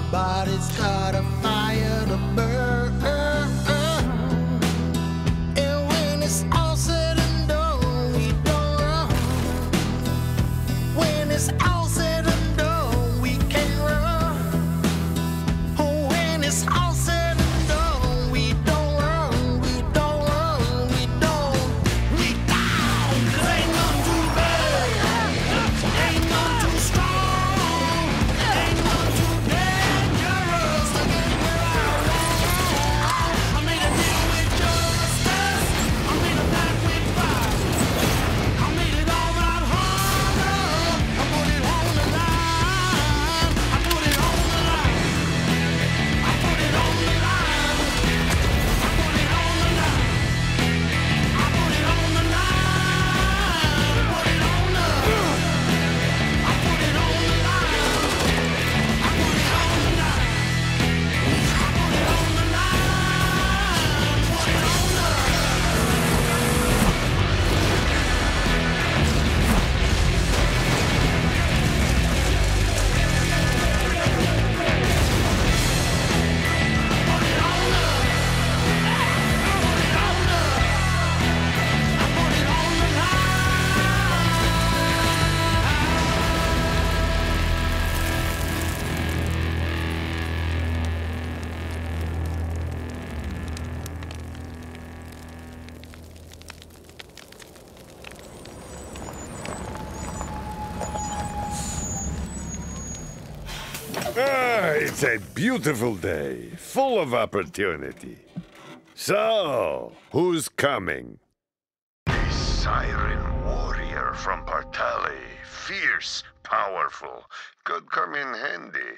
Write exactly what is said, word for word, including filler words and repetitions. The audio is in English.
Everybody's got a fire to burn. And when it's all said and done, we don't run. When it's all said and done, we can't run. Oh, when it's all said and done, we don't run, we don't run, we don't. We down, 'cause ain't none too bad, ain't none too strong, ain't none too dangerous to get where I want. I made a deal with justice, I made a pact with fire, I made it all right harder, I put it on the line, I put it on the line, I put it on the line, I put it on the line, I put it on the line, put it on the, I put it on the line, I put it on the line, I put it on the line, put it on the. Ah, it's a beautiful day, full of opportunity. So, who's coming? A siren warrior from Partali. Fierce, powerful. Could come in handy.